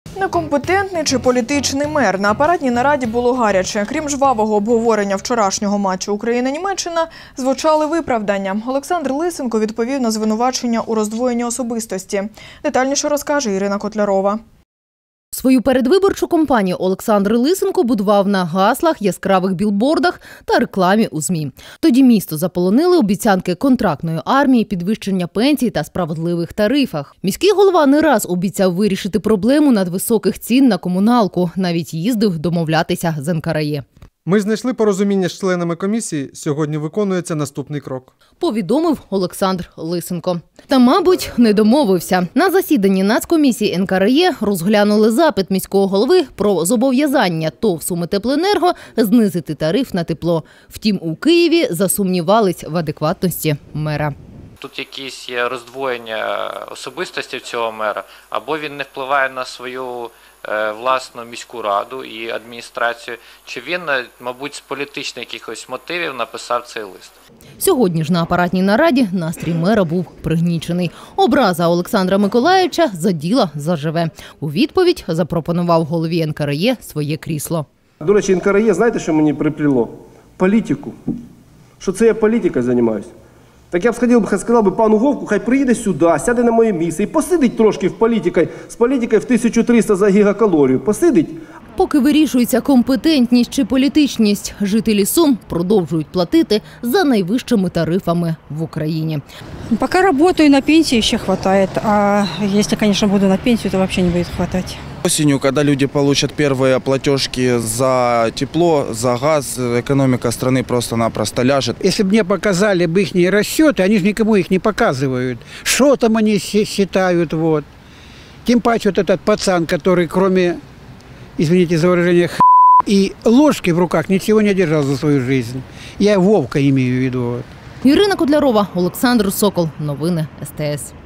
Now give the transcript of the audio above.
Некомпетентний чи політичний мер? На апаратній нараді було гаряче. Крім жвавого обговорення вчорашнього матчу Україна-Німеччина, звучали виправдання. Олександр Лисенко відповів на звинувачення у роздвоєнні особистості. Детальніше розкаже Ірина Котлярова. Свою передвиборчу кампанію Олександр Лисенко будував на гаслах, яскравих білбордах та рекламі у ЗМІ. Тоді місто заполонили обіцянки контрактної армії, підвищення пенсій та справедливих тарифах. Міський голова не раз обіцяв вирішити проблему надвисоких цін на комуналку. Навіть їздив домовлятися з НКРЕ. Ми знайшли порозуміння з членами комісії. Сьогодні виконується наступний крок. Повідомив Олександр Лисенко. Та, мабуть, не домовився. На засіданні Нацкомісії НКРЕ розглянули запит міського голови про зобов'язання ТОВ «Сумитеплоенерго» знизити тариф на тепло. Втім, у Києві засумнівались в адекватності мера. Тут якісь є роздвоєння особистості цього мера, або він не впливає на свою власну міську раду і адміністрацію, чи він, мабуть, з політичних якихось мотивів написав цей лист. Сьогодні ж на апаратній нараді настрій мера був пригнічений. Образа Олександра Миколайовича заділа заживе. У відповідь запропонував голові НКРЕ своє крісло. До речі, НКРЕ, знаєте, що мені припліло? Політику. Що це я політикою займаюся. Так я б сказав би пану Вовку, хай приїде сюди, сяде на моє місце і посидить трошки з політикою в 1300 за гігакалорію. Посидить. Поки вирішується компетентність чи політичність, жителі Сум продовжують платити за найвищими тарифами в Україні. Поки працюю, на пенсії ще вистачає, а якщо, звісно, буду на пенсію, то взагалі не буде вистачати. Осенью, когда люди получат первые платежки за тепло, за газ, экономика страны просто-напросто ляжет. Если бы мне показали бы их расчеты, они же никому их не показывают. Что там они считают, вот. Тем паче вот этот пацан, который кроме, извините за выражение, и ложки в руках ничего не держал за свою жизнь. Я Вовка имею в виду. Ірина Котлярова, Олександр Сокол. Новини СТС.